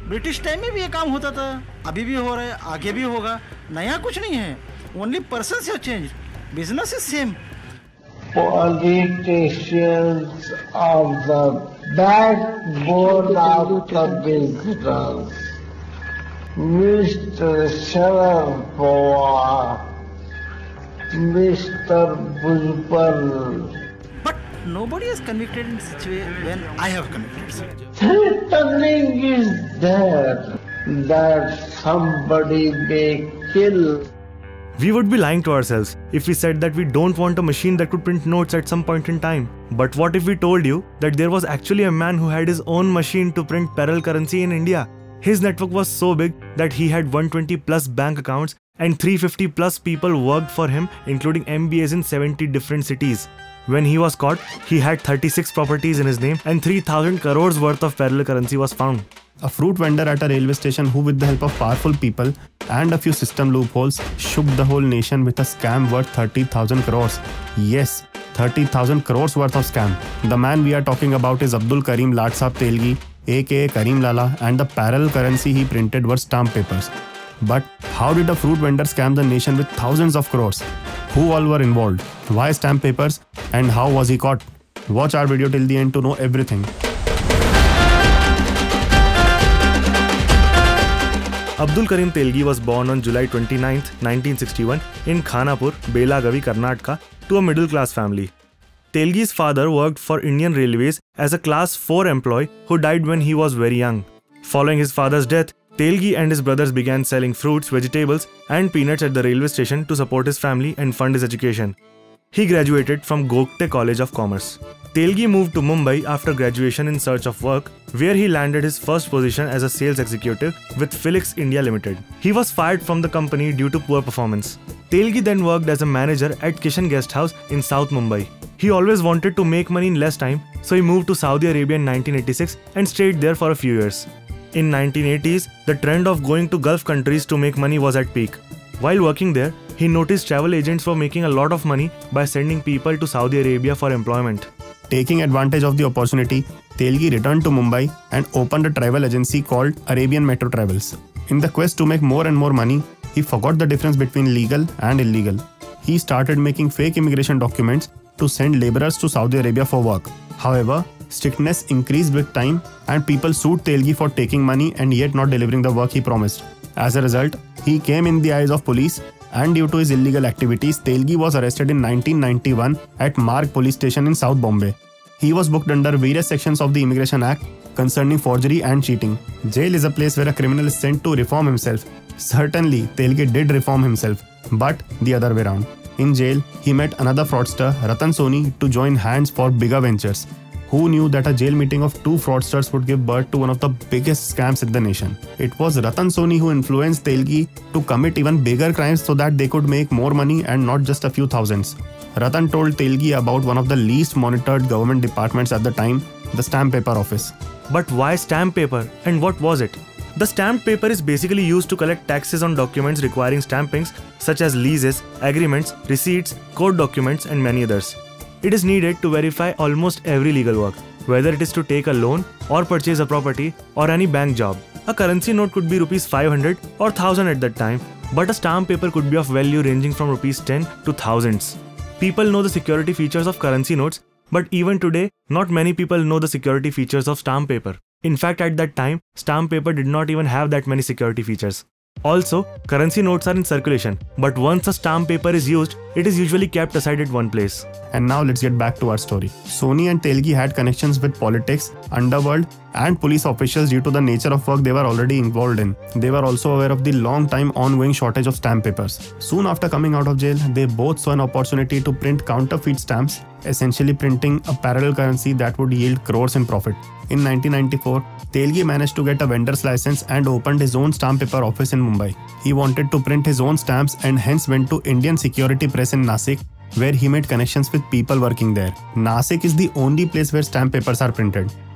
British time में भी ये काम होता था, अभी भी हो रहा है, आगे भी होगा। नया कुछ नहीं है, only person have change, business is same. Politicians are the backbone of the business. Mr. Sharad Pawar, Mr. Bhujbal. But nobody is convicted in such a way when I have convicted. Threatening is there that somebody may kill. We would be lying to ourselves if we said that we don't want a machine that could print notes at some point in time. But what if we told you that there was actually a man who had his own machine to print parallel currency in India? His network was so big that he had 120 plus bank accounts and 350 plus people worked for him, including MBAs in 70 different cities. When he was caught, he had 36 properties in his name and 3,000 crores worth of parallel currency was found. A fruit vendor at a railway station who, with the help of powerful people and a few system loopholes, shook the whole nation with a scam worth 30,000 crores. Yes, 30,000 crores worth of scam. The man we are talking about is Abdul Karim Lat Sahab Telgi, aka Karim Lala, and the parallel currency he printed were stamp papers. But how did a fruit vendor scam the nation with thousands of crores? Who all were involved? Why stamp papers? And how was he caught? Watch our video till the end to know everything. Abdul Karim Telgi was born on July 29, 1961 in Khanapur, Belagavi, Karnataka to a middle-class family. Telgi's father worked for Indian Railways as a class 4 employee who died when he was very young. Following his father's death, Telgi and his brothers began selling fruits, vegetables and peanuts at the railway station to support his family and fund his education. He graduated from Gokte College of Commerce. Telgi moved to Mumbai after graduation in search of work, where he landed his first position as a sales executive with Felix India Limited. He was fired from the company due to poor performance. Telgi then worked as a manager at Kishan Guest House in South Mumbai. He always wanted to make money in less time, so he moved to Saudi Arabia in 1986 and stayed there for a few years. In 1980s, the trend of going to Gulf countries to make money was at peak. While working there, he noticed travel agents were making a lot of money by sending people to Saudi Arabia for employment. Taking advantage of the opportunity, Telgi returned to Mumbai and opened a travel agency called Arabian Metro Travels. In the quest to make more and more money, he forgot the difference between legal and illegal. He started making fake immigration documents to send laborers to Saudi Arabia for work. However, strictness increased with time and people sued Telgi for taking money and yet not delivering the work he promised. As a result, he came in the eyes of police, and due to his illegal activities, Telgi was arrested in 1991 at Marg police station in South Bombay. He was booked under various sections of the Immigration Act concerning forgery and cheating. Jail is a place where a criminal is sent to reform himself. Certainly, Telgi did reform himself, but the other way around. In jail, he met another fraudster, Ratan Soni, to join hands for bigger ventures. Who knew that a jail meeting of two fraudsters would give birth to one of the biggest scams in the nation? It was Ratan Soni who influenced Telgi to commit even bigger crimes so that they could make more money and not just a few thousands. Ratan told Telgi about one of the least monitored government departments at the time, the stamp paper office. But why stamp paper and what was it? The stamped paper is basically used to collect taxes on documents requiring stampings such as leases, agreements, receipts, court documents and many others. It is needed to verify almost every legal work, whether it is to take a loan or purchase a property or any bank job. A currency note could be rupees 500 or 1000 at that time, but a stamp paper could be of value ranging from rupees 10 to thousands. People know the security features of currency notes, but even today, not many people know the security features of stamp paper. In fact, at that time, stamp paper did not even have that many security features. Also, currency notes are in circulation, but once a stamp paper is used, it is usually kept aside at one place. And now let's get back to our story. Soni and Telgi had connections with politics, underworld and police officials due to the nature of work they were already involved in. They were also aware of the long time ongoing shortage of stamp papers. Soon after coming out of jail, they both saw an opportunity to print counterfeit stamps, essentially printing a parallel currency that would yield crores in profit. In 1994, Telgi managed to get a vendor's license and opened his own stamp paper office in Mumbai. He wanted to print his own stamps and hence went to Indian Security Press in Nasik, where he made connections with people working there. Nasik is the only place where stamp papers are printed.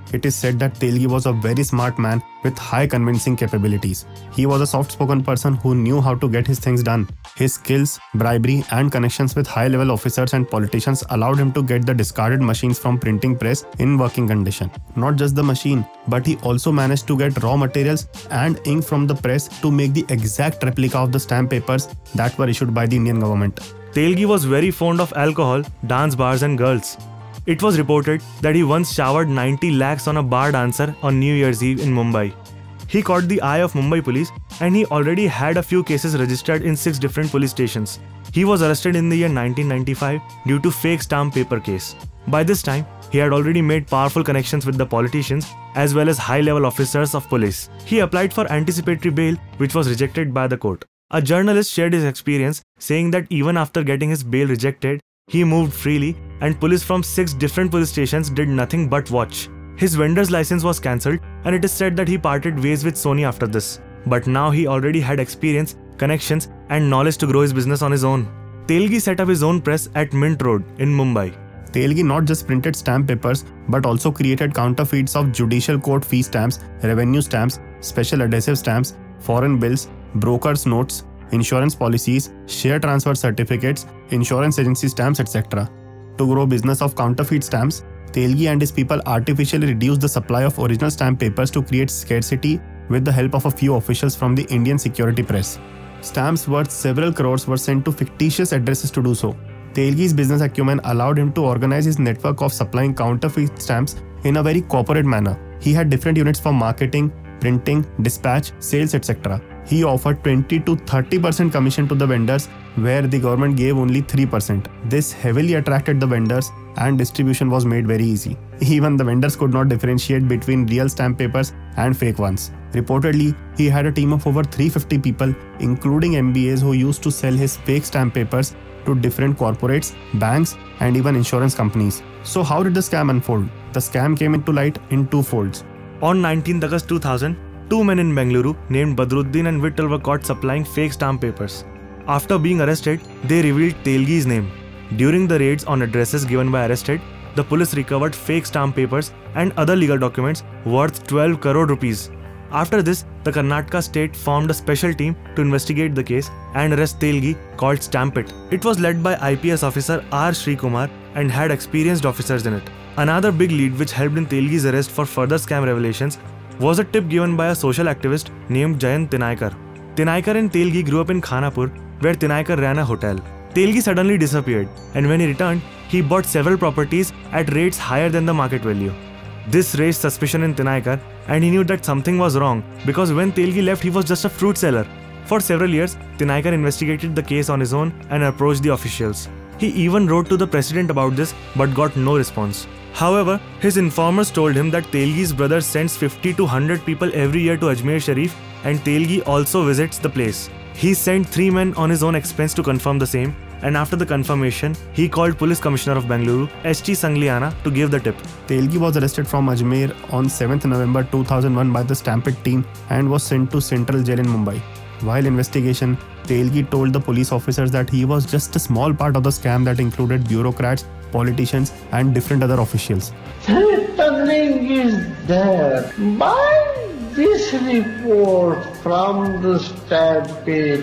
it is said that Telgi was a very smart man with high convincing capabilities. He was a soft-spoken person who knew how to get his things done. His skills, bribery, and connections with high-level officers and politicians allowed him to get the discarded machines from printing press in working condition. Not just the machine, but he also managed to get raw materials and ink from the press to make the exact replica of the stamp papers that were issued by the Indian government. Telgi was very fond of alcohol, dance bars and girls. It was reported that he once showered 90 lakhs on a bar dancer on New Year's Eve in Mumbai. He caught the eye of Mumbai police and he already had a few cases registered in 6 different police stations. He was arrested in the year 1995 due to fake stamp paper case. By this time, he had already made powerful connections with the politicians as well as high-level officers of police. He applied for anticipatory bail, which was rejected by the court. A journalist shared his experience, saying that even after getting his bail rejected, he moved freely and police from 6 different police stations did nothing but watch. His vendor's license was cancelled and it is said that he parted ways with Sony after this. But now he already had experience, connections and knowledge to grow his business on his own. Telgi set up his own press at Mint Road in Mumbai. Telgi not just printed stamp papers but also created counterfeits of judicial court fee stamps, revenue stamps, special adhesive stamps, foreign bills, brokers' notes, insurance policies, share transfer certificates, insurance agency stamps, etc. To grow business of counterfeit stamps, Telgi and his people artificially reduced the supply of original stamp papers to create scarcity with the help of a few officials from the Indian security press. Stamps worth several crores were sent to fictitious addresses to do so. Telgi's business acumen allowed him to organize his network of supplying counterfeit stamps in a very corporate manner. He had different units for marketing, printing, dispatch, sales, etc. He offered 20 to 30% commission to the vendors, where the government gave only 3%. This heavily attracted the vendors and distribution was made very easy. Even the vendors could not differentiate between real stamp papers and fake ones. Reportedly, he had a team of over 350 people, including MBAs, who used to sell his fake stamp papers to different corporates, banks, and even insurance companies. So how did the scam unfold? The scam came into light in 2 folds. On 19th August 2000, 2 men in Bengaluru named Badruddin and Vittal were caught supplying fake stamp papers. After being arrested, they revealed Telgi's name. During the raids on addresses given by arrested, the police recovered fake stamp papers and other legal documents worth 12 crore rupees. After this, the Karnataka state formed a special team to investigate the case and arrest Telgi, called Stampit. It was led by IPS officer R. Srikumar and had experienced officers in it. Another big lead which helped in Telgi's arrest for further scam revelations was a tip given by a social activist named Jayant Tinaikar. Tinaikar and Telgi grew up in Khanapur, where Tinaikar ran a hotel. Telgi suddenly disappeared, and when he returned, he bought several properties at rates higher than the market value. This raised suspicion in Tinaikar, and he knew that something was wrong because when Telgi left, he was just a fruit seller. For several years, Tinaikar investigated the case on his own and approached the officials. He even wrote to the president about this but got no response. However, his informers told him that Telgi's brother sends 50 to 100 people every year to Ajmer Sharif, and Telgi also visits the place. He sent 3 men on his own expense to confirm the same, and after the confirmation, he called Police Commissioner of Bengaluru, S.T. Sangliana, to give the tip. Telgi was arrested from Ajmer on 7th November 2001 by the Stampit team and was sent to Central Jail in Mumbai. While investigation, Telgi told the police officers that he was just a small part of the scam that included bureaucrats, politicians, and different other officials. Threatening is there. By this report from the Stampit,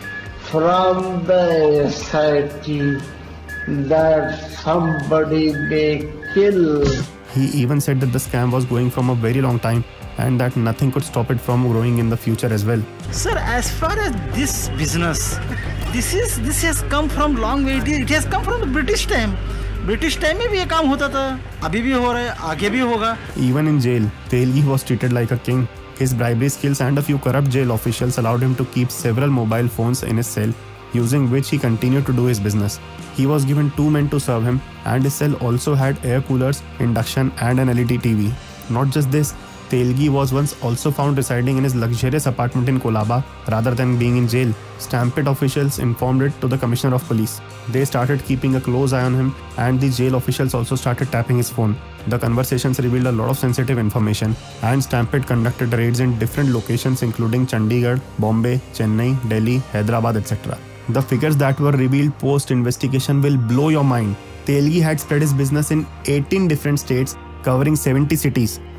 from the SIT, that somebody may kill. He even said that the scam was going from a very long time and that nothing could stop it from growing in the future as well. Sir, as far as this business, this has come from long way. It has come from the British time. British time में भी ये काम होता था, अभी भी हो रहा है, आगे भी होगा. Even in jail, Telgi was treated like a king. His bribery skills and a few corrupt jail officials allowed him to keep several mobile phones in his cell, using which he continued to do his business. He was given 2 men to serve him, and his cell also had air coolers, induction, and an LED TV. Not just this, Telgi was once also found residing in his luxurious apartment in Kolaba rather than being in jail. Stampit officials informed it to the Commissioner of Police. They started keeping a close eye on him, and the jail officials also started tapping his phone. The conversations revealed a lot of sensitive information, and Stampit conducted raids in different locations including Chandigarh, Bombay, Chennai, Delhi, Hyderabad, etc. The figures that were revealed post-investigation will blow your mind. Telgi had spread his business in 18 different states, covering 70 cities.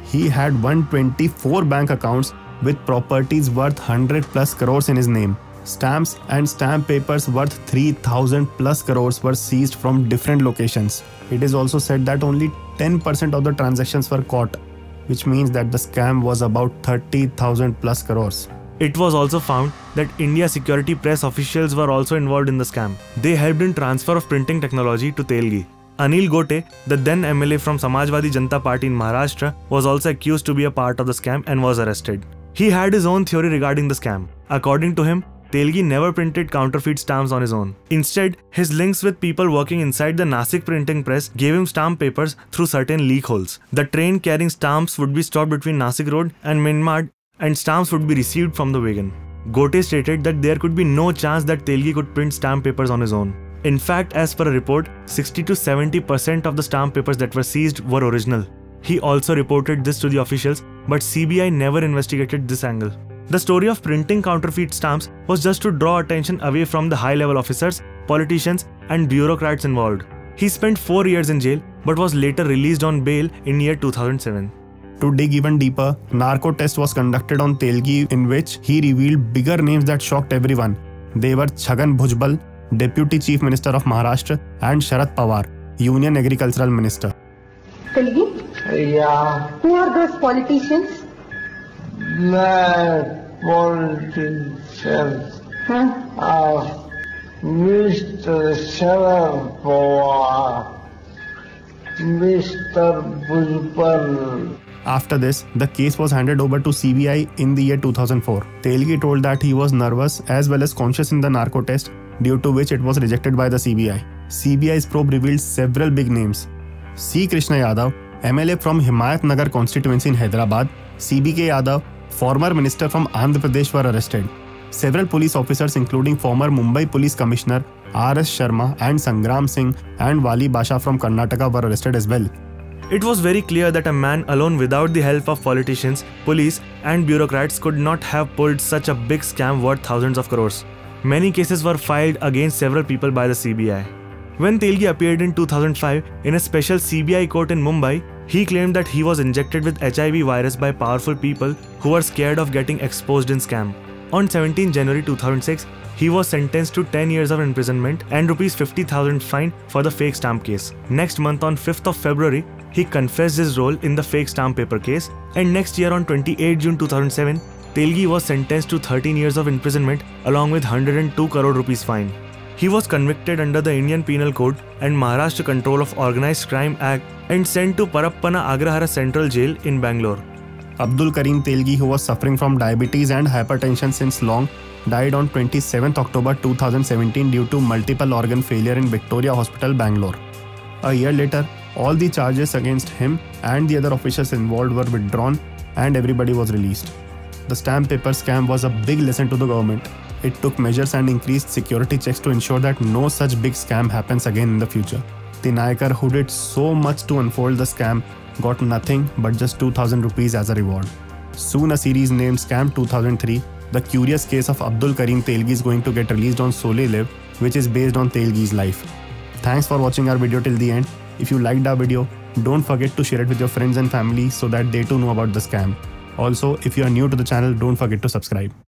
He had 124 bank accounts with properties worth 100 plus crores in his name. Stamps and stamp papers worth 3,000 plus crores were seized from different locations. It is also said that only 10% of the transactions were caught, which means that the scam was about 30,000 plus crores. It was also found that India security press officials were also involved in the scam. They helped in transfer of printing technology to Telgi. Anil Gote, the then MLA from Samajwadi Janata Party in Maharashtra, was also accused to be a part of the scam and was arrested. He had his own theory regarding the scam. According to him, Telgi never printed counterfeit stamps on his own. Instead, his links with people working inside the Nasik printing press gave him stamp papers through certain leak holes. The train carrying stamps would be stopped between Nasik Road and Minmad, and stamps would be received from the wagon. Gote stated that there could be no chance that Telgi could print stamp papers on his own. In fact, as per a report, 60 to 70% of the stamp papers that were seized were original. He also reported this to the officials, but CBI never investigated this angle. The story of printing counterfeit stamps was just to draw attention away from the high-level officers, politicians, and bureaucrats involved. He spent 4 years in jail, but was later released on bail in year 2007. To dig even deeper, narco test was conducted on Telgi, in which he revealed bigger names that shocked everyone. They were Chhagan Bhujbal, Deputy Chief Minister of Maharashtra, and Sharad Pawar, Union Agricultural Minister. Telgi? Yeah, Who are those politicians? my politicians are Mr. Sharad Pawar, Mr. Bhujbal. After this, the case was handed over to CBI in the year 2004. Telgi told that he was nervous as well as conscious in the narco test, due to which it was rejected by the CBI. CBI's probe revealed several big names. C. Krishna Yadav, MLA from Himayat Nagar constituency in Hyderabad, CBK Yadav, former minister from Andhra Pradesh, were arrested. Several police officers including former Mumbai Police Commissioner R.S. Sharma and Sangram Singh and Wali Basha from Karnataka were arrested as well. It was very clear that a man alone without the help of politicians, police, and bureaucrats could not have pulled such a big scam worth thousands of crores. Many cases were filed against several people by the CBI. When Telgi appeared in 2005 in a special CBI court in Mumbai, he claimed that he was injected with HIV virus by powerful people who were scared of getting exposed in scam. On 17 January 2006, he was sentenced to 10 years of imprisonment and Rs 50,000 fine for the fake stamp case. Next month on 5th of February, he confessed his role in the fake stamp paper case, and next year on 28 June 2007, Telgi was sentenced to 13 years of imprisonment along with 102 crore rupees fine. He was convicted under the Indian Penal Code and Maharashtra Control of Organised Crime Act and sent to Parappana Agrahara Central Jail in Bangalore. Abdul Karim Telgi, who was suffering from diabetes and hypertension since long, died on 27th October 2017 due to multiple organ failure in Victoria Hospital, Bangalore. A year later, all the charges against him and the other officials involved were withdrawn and everybody was released. The stamp paper scam was a big lesson to the government. It took measures and increased security checks to ensure that no such big scam happens again in the future. The Nayakar, who did so much to unfold the scam, got nothing but just 2,000 rupees as a reward. Soon a series named Scam 2003, the curious case of Abdul Karim Telgi, is going to get released on Sole Live, which is based on Telgi's life. Thanks for watching our video till the end. If you liked our video, don't forget to share it with your friends and family so that they too know about the scam. Also, if you are new to the channel, don't forget to subscribe.